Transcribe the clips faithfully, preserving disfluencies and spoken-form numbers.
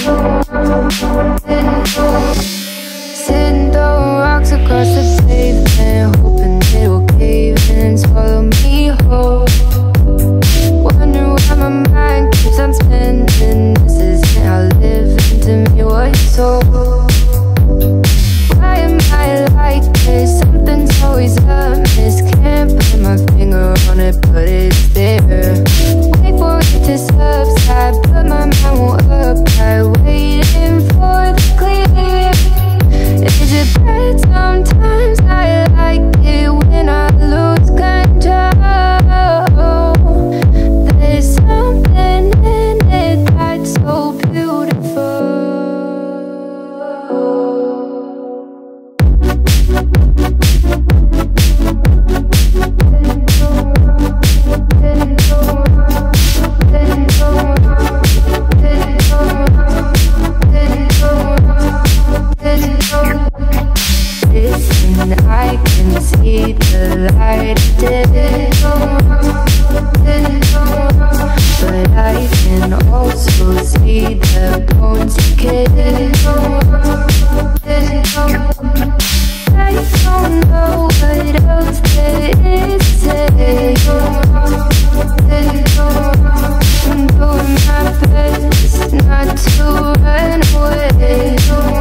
Sitting throwing rocks across the pavement, hoping it'll cave in and swallow me whole. Wondering why my mind keeps on spinning. This isn't how living to me was told. Why am I like this? Something's always amiss. Can't put my finger on it, but it's there. Wait for it to subside, but my mind won't apply. Waiting for the clear. Is it bad sometimes? I like it when I lose control. There's something in it that's so beautiful. Listen, I can see the light of day, but I can also see the bones decay. I don't know what else there is to say. I'm doing my best not to run away.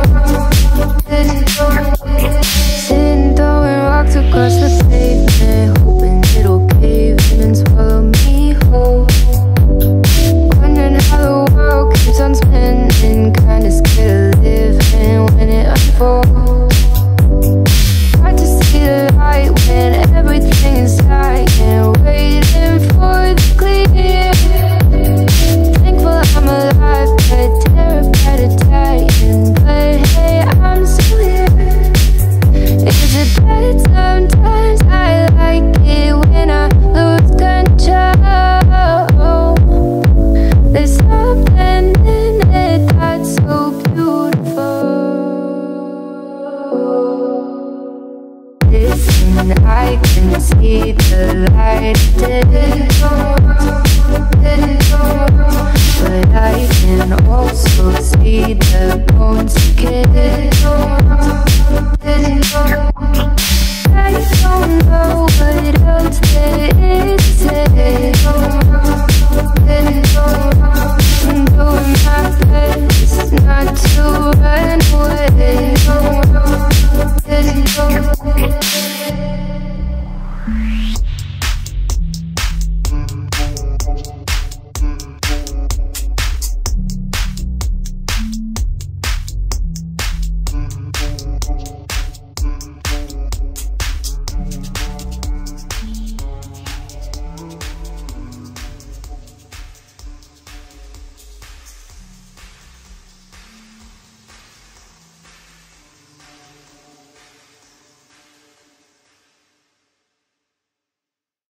Sitting throwing rocks across the pavement, hoping it'll cave in and swallow me whole. Wondering how the world keeps on spinning, kinda scared of living when it unfolds. Hard to see the light when everything is dying, waiting for the clear. Thankful I'm alive, but terrified of dying. But hey, I'm still here. Is it bad sometimes? I like it when I lose control. There's something in it that's so beautiful. Listen, I can see the light of day, but I can also see the bones decay.